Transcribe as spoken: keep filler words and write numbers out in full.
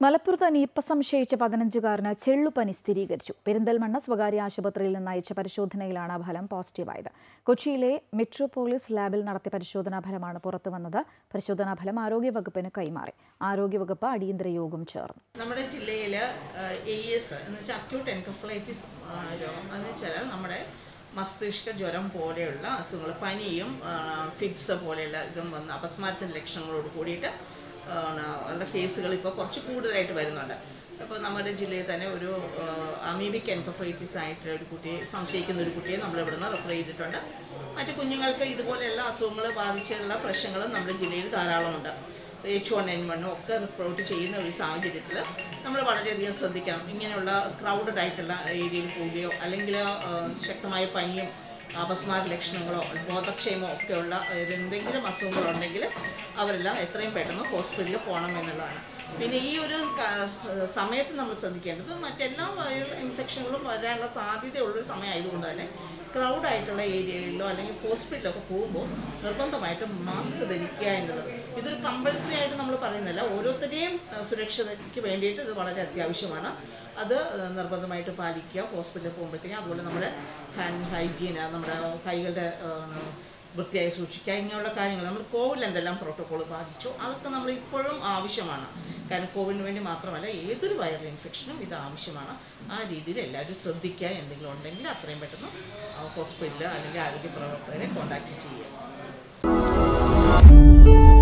മലപ്പുറത്ത് നിപ്പ സംശയിച്ച പതിനഞ്ചുകാരന് ചെള്ളുപനി സ്ഥിരീകരിച്ചു. പെരിന്തൽമണ്ണ സ്വകാര്യ ആശുപത്രിയിൽ നിന്ന് അയച്ച പരിശോധനയിലാണ് ഫലം പോസിറ്റീവായത്. കൊച്ചിയിലെ മെട്രോപോളിസ് ലാബിൽ നടത്തിയ പരിശോധനാ ഫലമാണ് പുറത്തുവന്നത്. പരിശോധനാ ഫലം ആരോഗ്യവകുപ്പിന് കൈമാറി. ആരോഗ്യവകുപ്പ് അടിയന്തര യോഗം ചേർന്നു. നമ്മുടെ ജില്ലയിൽ എ എസ് എന്ന് വെച്ചാൽ അക്യൂട്ട് എൻകഫലൈറ്റിസ് രോഗം എന്ന് വെച്ചാൽ നമ്മുടെ മസ്തിഷ്ക ജ്വരം പോലെയുള്ള അസുഖങ്ങൾ, പനിയും ഫിറ്റ്സ് പോലെയുള്ള ഇതും വന്ന് അപസ്മാരത്തിൻ്റെ ലക്ഷണങ്ങളോട് കൂടിയിട്ട് ഉള്ള കേസുകൾ ഇപ്പോൾ കുറച്ച് കൂടുതലായിട്ട് വരുന്നുണ്ട്. അപ്പോൾ നമ്മുടെ ജില്ലയിൽ തന്നെ ഒരു അമീബിക് എൻകഫലൈറ്റിസ് ആയിട്ട് ഒരു കുട്ടിയെ സംശയിക്കുന്ന ഒരു കുട്ടിയെ നമ്മൾ ഇവിടുന്ന് റെഫർ ചെയ്തിട്ടുണ്ട്. മറ്റു കുഞ്ഞുങ്ങൾക്ക് ഇതുപോലെയുള്ള അസുഖങ്ങൾ ബാധിച്ചുള്ള പ്രശ്നങ്ങളും നമ്മുടെ ജില്ലയിൽ ധാരാളമുണ്ട്. എച്ച് വൺ എൻ വണ്ണും ഒക്കെ റിപ്പോർട്ട് ചെയ്യുന്ന ഒരു സാഹചര്യത്തിൽ നമ്മൾ വളരെയധികം ശ്രദ്ധിക്കണം. ഇങ്ങനെയുള്ള ക്രൗഡഡ് ആയിട്ടുള്ള ഏരിയയിൽ പോവുകയോ അല്ലെങ്കിൽ ശക്തമായ പനിയും അപസ്മാര ലക്ഷണങ്ങളോ ബോധക്ഷയമോ ഒക്കെയുള്ള എന്തെങ്കിലും അസുഖങ്ങളുണ്ടെങ്കിൽ അവരെല്ലാം എത്രയും പെട്ടെന്ന് ഹോസ്പിറ്റലിൽ പോകണം എന്നുള്ളതാണ്. പിന്നെ ഈ ഒരു സമയത്ത് നമ്മൾ ശ്രദ്ധിക്കേണ്ടത് മറ്റെല്ലാ വൈറൽ ഇൻഫെക്ഷനുകളും വരാനുള്ള സാധ്യതയുള്ളൊരു സമയമായതുകൊണ്ട് തന്നെ ക്രൗഡായിട്ടുള്ള ഏരിയകളിലോ അല്ലെങ്കിൽ ഹോസ്പിറ്റലിലൊക്കെ പോകുമ്പോൾ നിർബന്ധമായിട്ടും മാസ്ക് ധരിക്കുക എന്നുള്ളത് ഇതൊരു കമ്പൽസറി ആയിട്ട് നമ്മൾ പറയുന്നില്ല. ഓരോരുത്തരെയും സുരക്ഷയ്ക്ക് വേണ്ടിയിട്ട് ഇത് വളരെ അത്യാവശ്യമാണ്. അത് നിർബന്ധമായിട്ട് പാലിക്കുക ഹോസ്പിറ്റലിൽ പോകുമ്പോഴത്തേക്കും. അതുപോലെ നമ്മുടെ ഹാൻഡ് ഹൈജീൻ, നമ്മുടെ കൈകളുടെ വൃത്തിയായി സൂക്ഷിക്കുക, ഇങ്ങനെയുള്ള കാര്യങ്ങൾ നമ്മൾ കോവിഡിൽ എന്തെല്ലാം പ്രോട്ടോക്കോൾ പാലിച്ചു അതൊക്കെ നമ്മൾ ഇപ്പോഴും ആവശ്യമാണ്. കാരണം കോവിഡിന് വേണ്ടി മാത്രമല്ല ഏതൊരു വൈറൽ ഇൻഫെക്ഷനും ഇത് ആവശ്യമാണ്. ആ രീതിയിൽ എല്ലാവരും ശ്രദ്ധിക്കുക. എന്തെങ്കിലും ഉണ്ടെങ്കിൽ അത്രയും പെട്ടെന്ന് ഹോസ്പിറ്റലിൽ അല്ലെങ്കിൽ ആരോഗ്യ പ്രവർത്തകരെ കോൺടാക്റ്റ് ചെയ്യുക.